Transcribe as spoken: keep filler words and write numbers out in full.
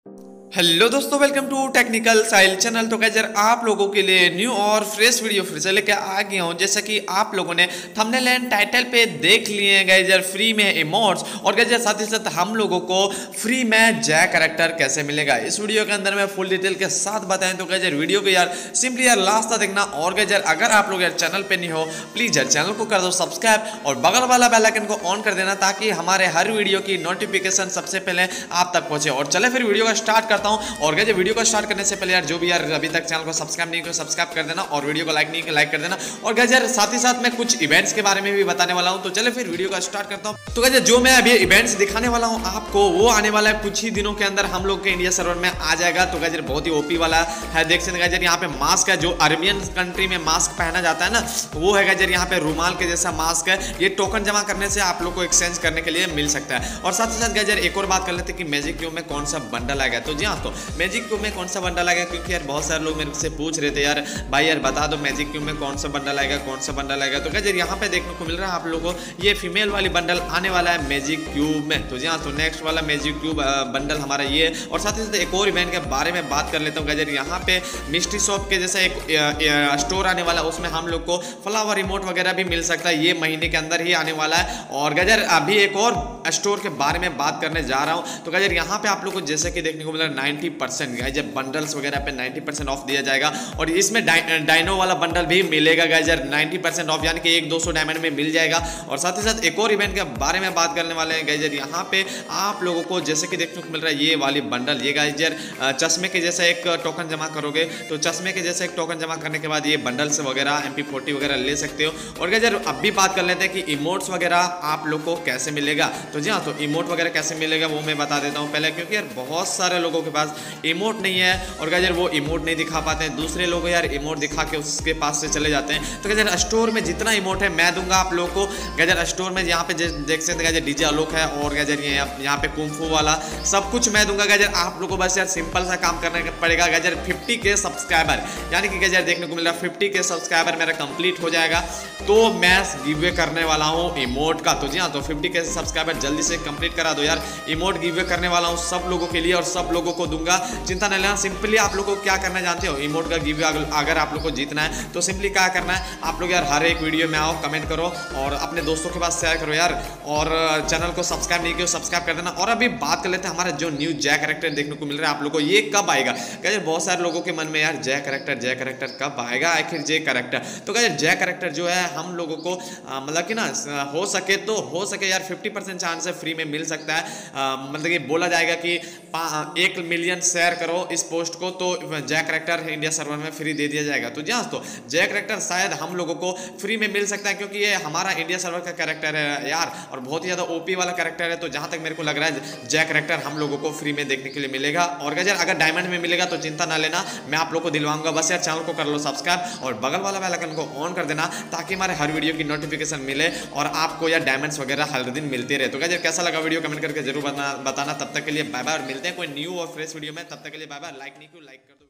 Hello दोस्तों, welcome to technical Sahil channel. तो guys यार आप लोगों के लिए न्यू और फ्रेश वीडियो फिर से लेके आ गया हूँ। जैसा कि आप लोगों ने थंबनेल एंड टाइटल पे देख लिए हैं गाइस यार, फ्री में इमोट्स और गाइस यार साथ ही साथ हम लोगों को फ्री में जैक कैरेक्टर कैसे मिलेगा इस वीडियो के अंदर मैं फुल डिटेल के साथ बताएं। तो गाइस यार वीडियो को यार सिंपली यार लास्ट तक देखना। और गाइस यार अगर आप लोग यार चैनल पे नहीं हो प्लीज यार चैनल को कर दो सब्सक्राइब और बगल वाला बेल आइकन को ऑन कर देना ताकि हमारे हर वीडियो की नोटिफिकेशन सबसे पहले आप तक पहुंचे। और चले फिर वीडियो का स्टार्ट करता हूँ। और गाइस वीडियो को स्टार्ट करने से पहले यार जो भी यार अभी तक चैनल को सब्सक्राइब नहीं किया सब्सक्राइब कर देना और वीडियो को लाइक नहीं किया लाइक कर देना। और गाइस यार साथ ही साथ मैं कुछ इवेंट्स के बारे में भी बताने वाला हूं। तो चले फिर वीडियो का स्टार्ट करता हूं। तो गाइस जो मैं अभी इवेंट्स दिखाने वाला हूं आपको वो आने वाला है कुछ ही दिनों के अंदर हम लोग के इंडिया सर्वर में आ जाएगा। तो गाइस बहुत ही ओपी वाला है, देख सकते हैं गाइस यहाँ पे मास्क है जो अरेबियन कंट्री में मास्क पहना जाता है ना, वो है गाइस यहाँ पे रुमाल के जैसा मास्क है। ये टोकन जमा करने से आप लोग को एक्सचेंज करने के लिए मिल सकता है। और साथ ही साथ गाइस एक और बात कर लेते हैं कि मैजिक क्यूब में कौन सा बंडल आएगा। तो जी हाँ, तो मैजिक क्यूब में कौन सा बंडल आएगा, क्योंकि यार बहुत सारे लोग मेरे से पूछ रहे थे यार भाई यार बता दो मैजिक क्यूब में कौन सा बंडल आएगा कौन सा बंडल आएगा। तो गाइस यहाँ पे देखने को मिल रहा है आप लोगों को ये फीमेल वाली बंडल आने वाला है मैजिक क्यूब में। तो जी हाँ, तो नेक्स्ट वाला मैजिक क्यूब बंडल हमारा ये। और साथ ही साथ एक और इवेंट के बारे में बात कर लेता हूँ गाइस यहाँ पे मिस्ट्री शॉप के जैसा एक स्टोर आने वाला है, उसमें हम लोग को फ्लावर रिमोट वगैरह भी मिल सकता है। ये महीने के अंदर ही आने वाला है। और गाइस अभी एक और स्टोर के बारे में बात करने जा रहा हूँ। तो गाइस यहाँ पे आप लोग को जैसे कि देखने को मिल रहा है नाइन्टी परसेंट गाइस बंडल्स वगैरह पे नाइन्टी परसेंट ऑफ दिया जाएगा। और इसमें डायनो वाला बंडल भी मिलेगा गाइस नाइन्टी परसेंट ऑफ, यानी कि एक दो सौ डायमंड में मिल जाएगा। और साथ ही साथ एक और इवेंट के बारे में बात करने वाले हैं गाइस यहाँ पे आप लोगों को जैसे कि देखने को मिल रहा है ये वाली बंडल। ये गाइस चश्मे के जैसा एक टोकन जमा करोगे तो चश्मे के जैसा एक टोकन जमा करने के बाद ये बंडल्स वगैरह एम पी फोर्टी वगैरह ले सकते हो। और गाइस अब भी बात कर लेते हैं कि इमोट्स वगैरह आप लोग को कैसे मिलेगा। तो जी हाँ, तो इमोट वगैरह कैसे मिलेगा वो मैं बता देता हूँ पहले, क्योंकि यार बहुत सारे लोगों के पास इमोट नहीं है और गाइस वो इमोट नहीं दिखा पाते हैं। दूसरे लोग यार इमोट दिखा के उसके पास से चले जाते हैं। तो गाइस स्टोर में जितना इमोट है मैं दूंगा आप लोगों को। गाइस स्टोर में यहाँ पे देख सकते हैं डीजे आलोक है और गाइस ये यहाँ पे कुंफू वाला सब कुछ मैं दूंगा। गाइस आप लोगों को बस यार सिंपल सा काम करना पड़ेगा। गाइस फिफ्टी के सब्सक्राइबर यानी कि गाइस देखने को मिल रहा है फिफ्टी के सब्सक्राइबर मेरा कंप्लीट हो जाएगा तो मैं गिव करने वाला हूँ इमोट का। तो जी हाँ, तो फिफ्टी के सब्सक्राइबर जल्दी से कंप्लीट करा दो यार। इमोट गिव करने वाला हूँ सब लोगों के लिए और सब लोगों को दूंगा, चिंता नहीं लेना। सिंपली आप लोगों को क्या करना जानते हो, इमोट का गिव अगर आप लोग को जीतना है तो सिंपली क्या करना है, आप लोग यार हर एक वीडियो में आओ कमेंट करो और अपने दोस्तों के पास शेयर करो यार। और चैनल को सब्सक्राइब नहीं किया सब्सक्राइब कर देना। और अभी बात कर लेते हैं हमारा जो न्यू जैक कैरेक्टर देखने को मिल रहा है आप लोग को ये कब आएगा। गाइस बहुत सारे लोगों के मन में यार जैक कैरेक्टर जैक कैरेक्टर कब आएगा आखिर जैक कैरेक्टर। तो गाइस जैक कैरेक्टर जो है हम लोगों को मतलब कि ना हो सके तो हो सके यार फिफ्टी परसेंट चांस है फ्री में मिल सकता है। मतलब कि बोला जाएगा कि एक मिलियन शेयर करो इस पोस्ट को तो जैक कैरेक्टर इंडिया सर्वर में फ्री दे दिया जाएगा। तो जहाँ तो जैक कैरेक्टर शायद हम लोगों को फ्री में मिल सकता है क्योंकि ये हमारा इंडिया सर्वर का कैरेक्टर है यार और बहुत ही ज़्यादा ओपी वाला कैरेक्टर है। तो जहाँ तक मेरे को लग रहा है जैक कैरेक्टर हम लोगों को फ्री में देखने के लिए मिलेगा। और गाइस अगर डायमंड में मिलेगा तो चिंता ना लेना, मैं आप लोग को दिलवाऊंगा। बस यार चैनल को कर लो सब्सक्राइब और बगल वाला बेल आइकन को ऑन कर देना ताकि हमारे हर वीडियो की नोटिफिकेशन मिले और आपको यार डायमंड्स वगैरह हर दिन मिलते रहे। तो गाइस कैसा लगा वीडियो कमेंट करके जरूर बताना। तब तक के लिए बाय बाय और मिलते हैं कोई न्यू और फ्रेश वीडियो में। तब तक के लिए बाय बाय। लाइक नहीं क्यों लाइक कर दो।